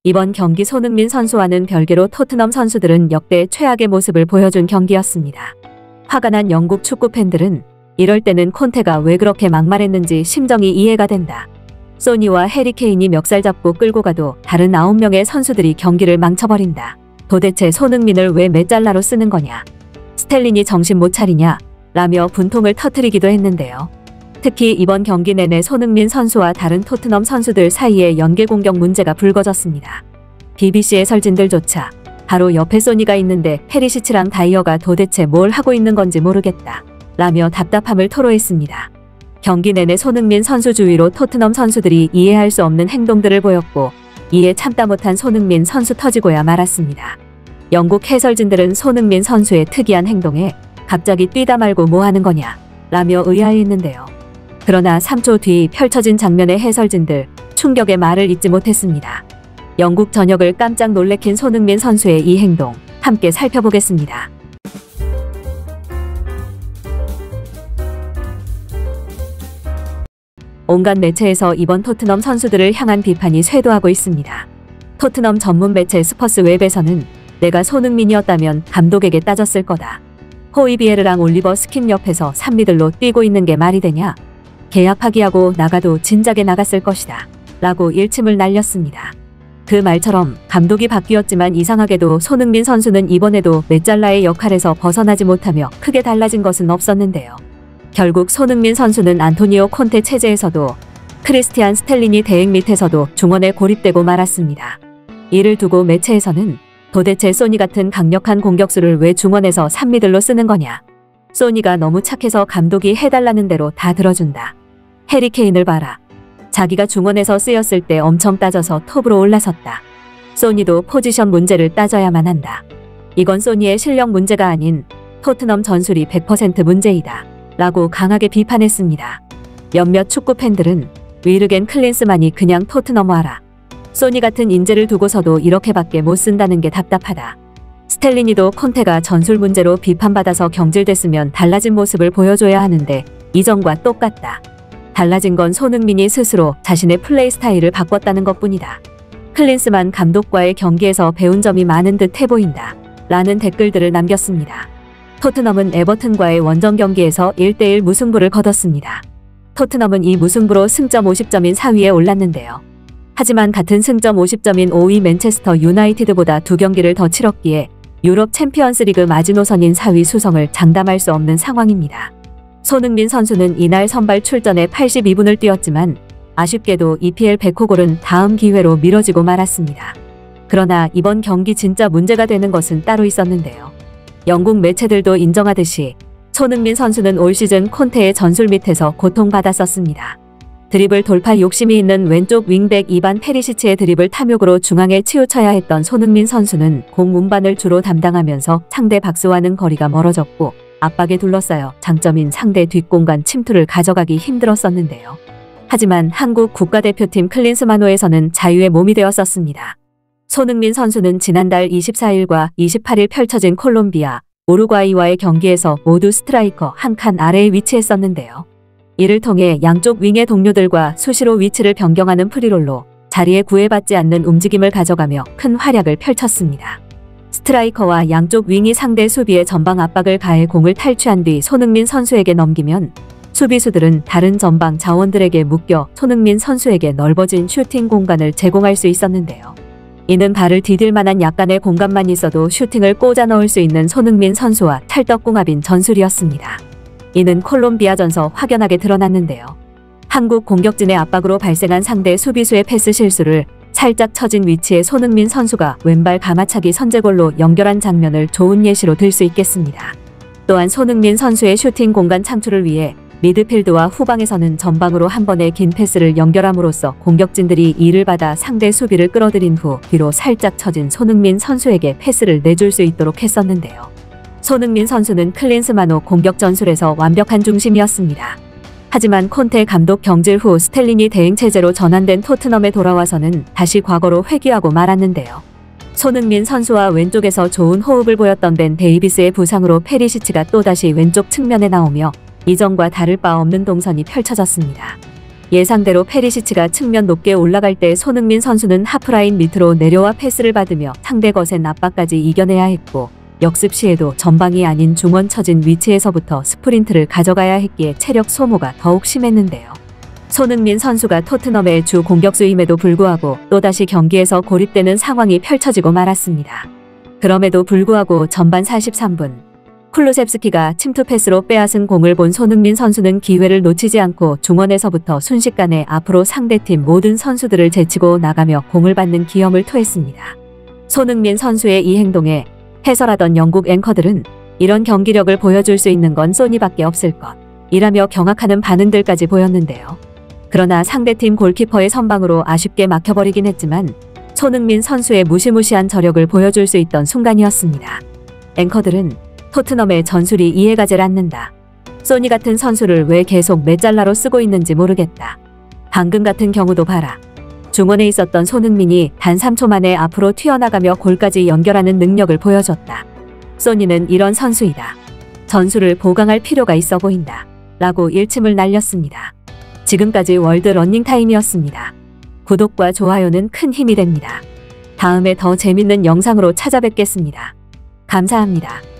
이번 경기 손흥민 선수와는 별개로 토트넘 선수들은 역대 최악의 모습을 보여준 경기였습니다. 화가 난 영국 축구 팬들은 이럴 때는 콘테가 왜 그렇게 막말했는지 심정이 이해가 된다. 소니와 해리 케인이 멱살 잡고 끌고 가도 다른 9명의 선수들이 경기를 망쳐버린다. 도대체 손흥민을 왜 메잘라로 쓰는 거냐? 스텔린이 정신 못 차리냐? 라며 분통을 터뜨리기도 했는데요. 특히 이번 경기 내내 손흥민 선수와 다른 토트넘 선수들 사이에 연계 공격 문제가 불거졌습니다. BBC 해설진들조차 바로 옆에 소니가 있는데 페리시치랑 다이어가 도대체 뭘 하고 있는 건지 모르겠다 라며 답답함을 토로했습니다. 경기 내내 손흥민 선수 주위로 토트넘 선수들이 이해할 수 없는 행동들을 보였고 이에 참다 못한 손흥민 선수 터지고야 말았습니다. 영국 해설진들은 손흥민 선수의 특이한 행동에 갑자기 뛰다 말고 뭐 하는 거냐 라며 의아해했는데요. 그러나 3초 뒤 펼쳐진 장면의 해설진들 충격의 말을 잇지 못했습니다. 영국 전역을 깜짝 놀래킨 손흥민 선수의 이 행동 함께 살펴보겠습니다. 온갖 매체에서 이번 토트넘 선수들을 향한 비판이 쇄도하고 있습니다. 토트넘 전문 매체 스퍼스웹에서는 내가 손흥민이었다면 감독에게 따졌을 거다. 호이비에르랑 올리버 스킨 옆에서 3미들로 뛰고 있는 게 말이 되냐? 계약 파기하고 나가도 진작에 나갔을 것이다. 라고 일침을 날렸습니다. 그 말처럼 감독이 바뀌었지만 이상하게도 손흥민 선수는 이번에도 메잘라의 역할에서 벗어나지 못하며 크게 달라진 것은 없었는데요. 결국 손흥민 선수는 안토니오 콘테 체제에서도 크리스티안 스텔리니 대행 밑에서도 중원에 고립되고 말았습니다. 이를 두고 매체에서는 도대체 소니 같은 강력한 공격수를 왜 중원에서 3미들로 쓰는 거냐? 소니가 너무 착해서 감독이 해달라는 대로 다 들어준다. 해리 케인을 봐라. 자기가 중원에서 쓰였을 때 엄청 따져서 톱으로 올라섰다. 소니도 포지션 문제를 따져야만 한다. 이건 소니의 실력 문제가 아닌 토트넘 전술이 100% 문제이다. 라고 강하게 비판했습니다. 몇몇 축구 팬들은 위르겐 클린스만이 그냥 토트넘 와라. 소니 같은 인재를 두고서도 이렇게밖에 못 쓴다는 게 답답하다. 스텔리니도 콘테가 전술 문제로 비판받아서 경질됐으면 달라진 모습을 보여줘야 하는데 이전과 똑같다. 달라진 건 손흥민이 스스로 자신의 플레이 스타일을 바꿨다는 것뿐이다. 클린스만 감독과의 경기에서 배운 점이 많은 듯 해보인다. 라는 댓글들을 남겼습니다. 토트넘은 에버튼과의 원정 경기에서 1대1 무승부를 거뒀습니다. 토트넘은 이 무승부로 승점 50점인 4위에 올랐는데요. 하지만 같은 승점 50점인 5위 맨체스터 유나이티드보다 2경기를 더 치렀기에 유럽 챔피언스리그 마지노선인 4위 수성을 장담할 수 없는 상황입니다. 손흥민 선수는 이날 선발 출전에 82분을 뛰었지만 아쉽게도 EPL 100호골은 다음 기회로 미뤄지고 말았습니다. 그러나 이번 경기 진짜 문제가 되는 것은 따로 있었는데요. 영국 매체들도 인정하듯이 손흥민 선수는 올 시즌 콘테의 전술 밑에서 고통받았었습니다. 드리블 돌파 욕심이 있는 왼쪽 윙백 이반 페리시치의 드리블 탐욕으로 중앙에 치우쳐야 했던 손흥민 선수는 공 운반을 주로 담당하면서 상대 박스와는 거리가 멀어졌고 압박에 둘러싸여 장점인 상대 뒷공간 침투를 가져가기 힘들었었는데요. 하지만 한국 국가대표팀 클린스만호에서는 자유의 몸이 되었었습니다. 손흥민 선수는 지난달 24일과 28일 펼쳐진 콜롬비아, 우루과이와의 경기에서 모두 스트라이커 한 칸 아래에 위치했었는데요. 이를 통해 양쪽 윙의 동료들과 수시로 위치를 변경하는 프리롤로 자리에 구애받지 않는 움직임을 가져가며 큰 활약을 펼쳤습니다. 스트라이커와 양쪽 윙이 상대 수비에 전방 압박을 가해 공을 탈취한 뒤 손흥민 선수에게 넘기면 수비수들은 다른 전방 자원들에게 묶여 손흥민 선수에게 넓어진 슈팅 공간을 제공할 수 있었는데요. 이는 발을 디딜 만한 약간의 공간만 있어도 슈팅을 꽂아 넣을 수 있는 손흥민 선수와 찰떡궁합인 전술이었습니다. 이는 콜롬비아전서 확연하게 드러났는데요. 한국 공격진의 압박으로 발생한 상대 수비수의 패스 실수를 살짝 처진 위치에 손흥민 선수가 왼발 가마차기 선제골로 연결한 장면을 좋은 예시로 들 수 있겠습니다. 또한 손흥민 선수의 슈팅 공간 창출을 위해 미드필드와 후방에서는 전방으로 한 번의 긴 패스를 연결함으로써 공격진들이 이를 받아 상대 수비를 끌어들인 후 뒤로 살짝 처진 손흥민 선수에게 패스를 내줄 수 있도록 했었는데요. 손흥민 선수는 클린스만호 공격 전술에서 완벽한 중심이었습니다. 하지만 콘테 감독 경질 후 스텔리니 대행 체제로 전환된 토트넘에 돌아와서는 다시 과거로 회귀하고 말았는데요. 손흥민 선수와 왼쪽에서 좋은 호흡을 보였던 벤 데이비스의 부상으로 페리시치가 또다시 왼쪽 측면에 나오며 이전과 다를 바 없는 동선이 펼쳐졌습니다. 예상대로 페리시치가 측면 높게 올라갈 때 손흥민 선수는 하프라인 밑으로 내려와 패스를 받으며 상대 거센 압박까지 이겨내야 했고, 역습 시에도 전방이 아닌 중원 처진 위치에서부터 스프린트를 가져가야 했기에 체력 소모가 더욱 심했는데요. 손흥민 선수가 토트넘의 주 공격수임에도 불구하고 또다시 경기에서 고립되는 상황이 펼쳐지고 말았습니다. 그럼에도 불구하고 전반 43분, 쿨루셉스키가 침투 패스로 빼앗은 공을 본 손흥민 선수는 기회를 놓치지 않고 중원에서부터 순식간에 앞으로 상대팀 모든 선수들을 제치고 나가며 공을 받는 기염을 토했습니다. 손흥민 선수의 이 행동에 해설하던 영국 앵커들은 이런 경기력을 보여줄 수 있는 건 소니밖에 없을 것 이라며 경악하는 반응들까지 보였는데요. 그러나 상대팀 골키퍼의 선방으로 아쉽게 막혀버리긴 했지만 손흥민 선수의 무시무시한 저력을 보여줄 수 있던 순간이었습니다. 앵커들은 토트넘의 전술이 이해가질 않는다. 소니 같은 선수를 왜 계속 메잘라로 쓰고 있는지 모르겠다. 방금 같은 경우도 봐라. 중원에 있었던 손흥민이 단 3초 만에 앞으로 튀어나가며 골까지 연결하는 능력을 보여줬다. 소니는 이런 선수이다. 전술을 보강할 필요가 있어 보인다. 라고 일침을 날렸습니다. 지금까지 월드 러닝타임이었습니다. 구독과 좋아요는 큰 힘이 됩니다. 다음에 더 재밌는 영상으로 찾아뵙겠습니다. 감사합니다.